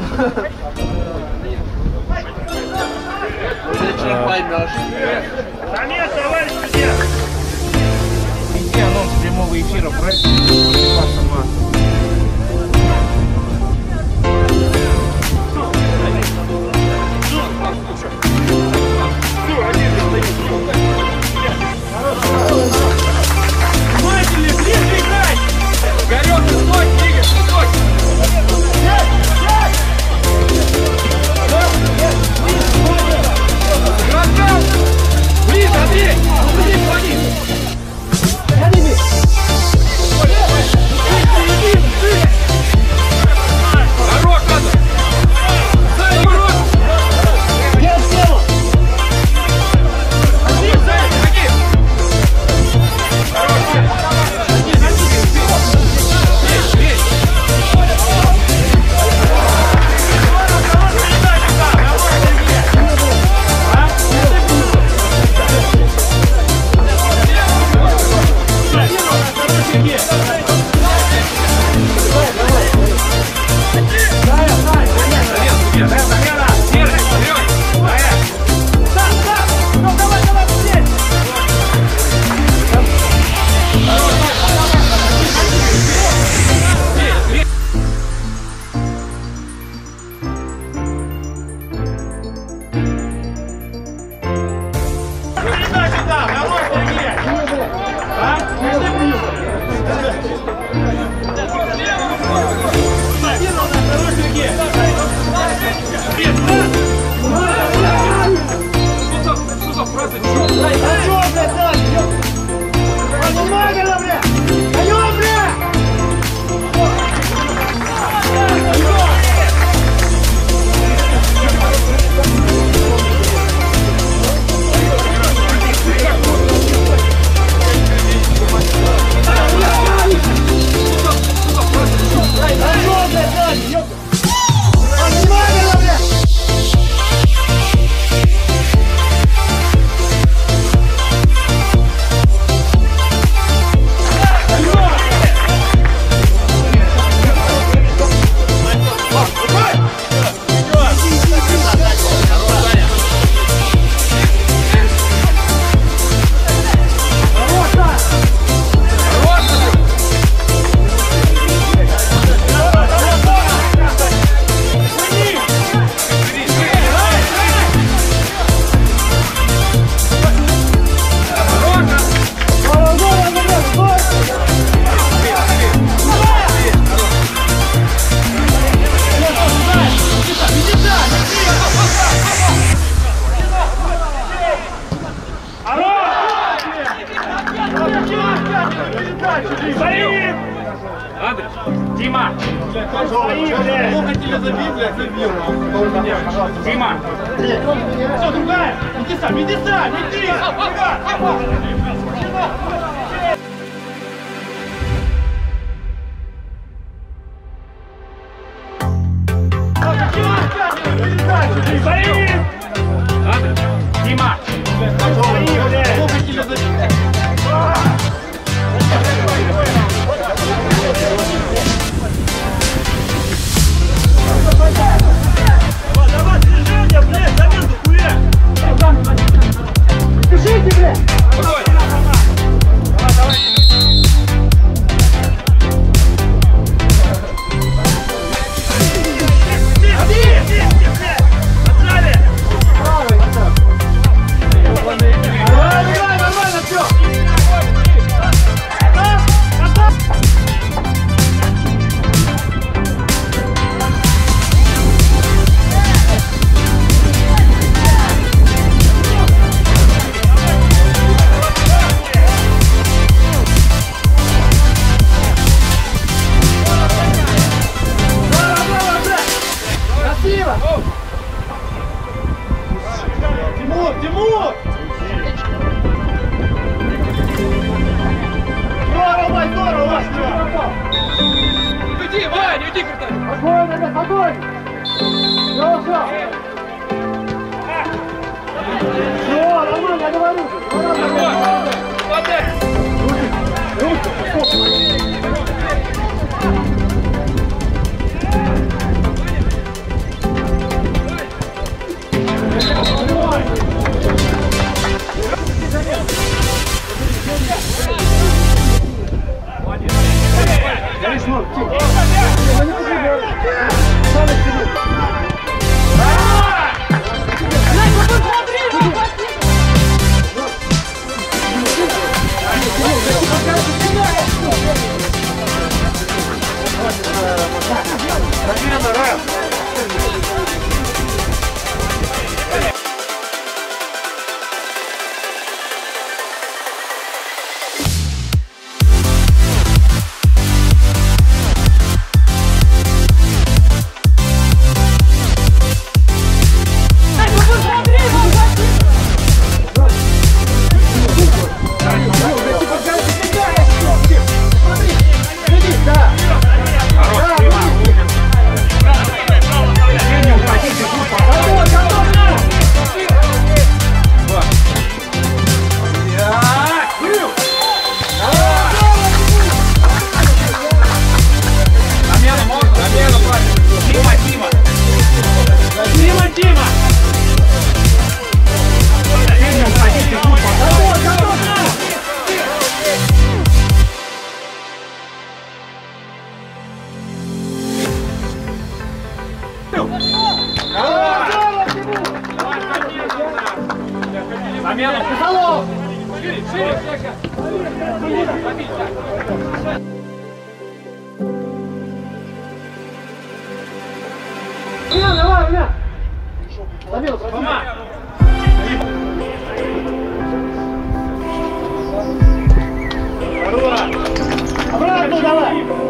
Вечером поймешь. Замес, товарищ судья! Иди анонс прямого эфира проекта «Паша Масло». Внимательнее, ближе играй! Горёт, ты стой, Игорь, стой! Гранат! Ближе, Андрей! Ближе, ходи! Хорош, надо! Дай игрок! Я сделал! Ходи, ходи! Дима! Плохо тебе забил, блядь, забил. Дима! Все, другая! Иди сам, иди сам, иди! Дима! Плохо тебе забил. Давай, движение, блядь, замес дохуя! Бежите, блядь! Давай! Нормально, все! Тимур, Тимур! Здорово, здорово! Иди, Ваня, иди, крутой! Огонь, ребят, огонь! Все, нормально, я говорю. Замена, раз. Замена. Шире, шире. Давай, Илья! Забил, Тома. обратно давай!